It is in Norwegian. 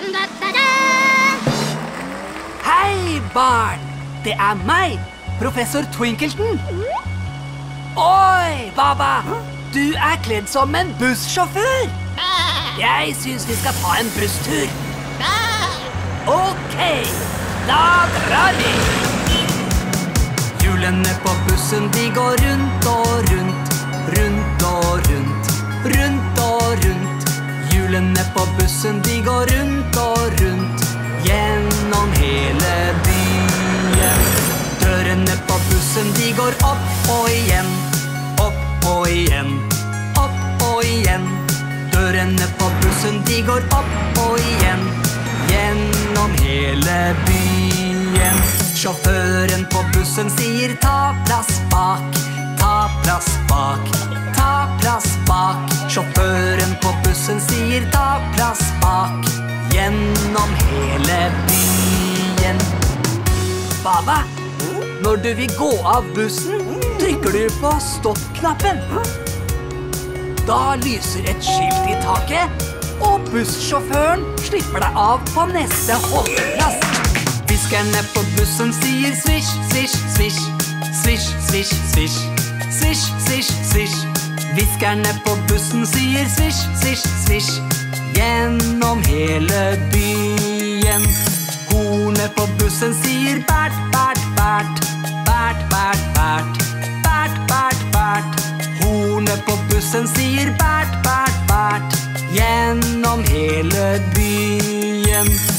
Hei, barn! Det meg, professor Twinkleton. Oi, Baba! Du kledd som en bussjåfør. Jeg synes vi skal ta en busstur. Ok, da drar vi. Hjulene på bussen, de går rundt og rundt, rundt og rundt, rundt og rundt. Hjulene på bussen, de går rundt og rundt, gjennom hele byen. Dørene på bussen, de går opp og igjen, opp og igjen, opp og igjen. Dørene på bussen, de går opp og igjen, gjennom hele byen. Sjåføren på bussen sier ta plass bak, ta plass bak, ta plass bak. Sjåføren på bussen sier ta plass bak, gjennom hele byen. Baba, når du vil gå av bussen, trykker du på stopp-knappen. Da lyser et skilt i taket, og bussjåføren slipper deg av på neste holdeplass. Hviskerne på bussen sier svisj, svisj, svisj, svisj, svisj, svisj, svisj, svisj, svisj. Hviskerne på bussen sier svisj, svisj, svisj, gjennom hele byen. Hornet på bussen sier bært, bært, bært, bært, bært, bært, bært, bært, bært. Hornet på bussen sier bært, bært, bært, gjennom hele byen.